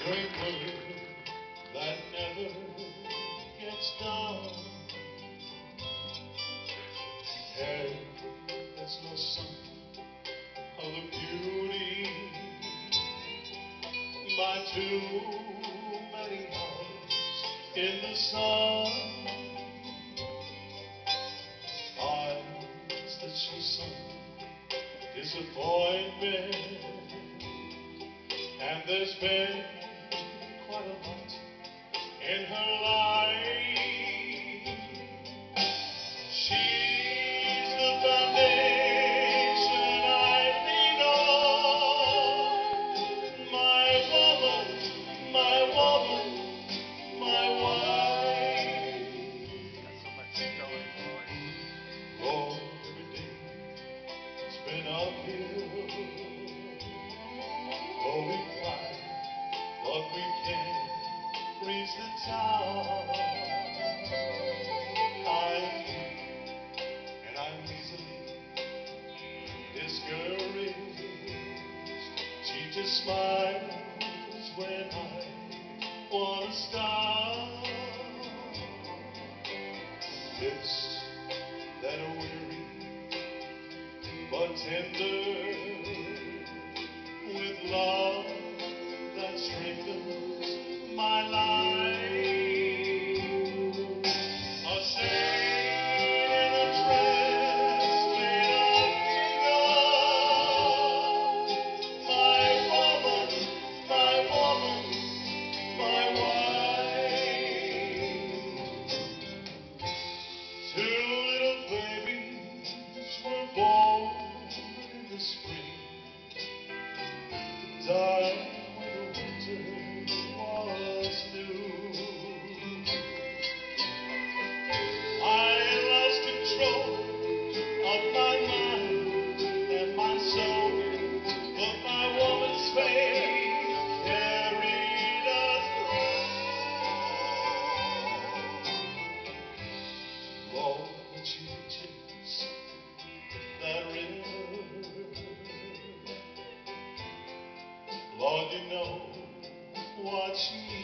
great work that never gets done. Hair that's lost some of the beauty by too many hours in the sun. Eyes that show some disappointment, and there's been quite a lot in her life. She's the foundation I lean on, my woman, my woman, my wife. Got so much going on. Lord, every day it's been uphill. Oh, we cried, thought we can't reach the top. I'm weak and I'm easily discouraged. She just smiles when I wanna stop. Lips that are weary but tender, with love that strengthens my life. A saint in a dress made of gingham, my woman, my woman, my wife. Two little babies were born in the spring, died when the winter was new. I lost control of my mind and my soul, but my woman's faith carried us through. Lord, when she reaches that river, Lord, you know what she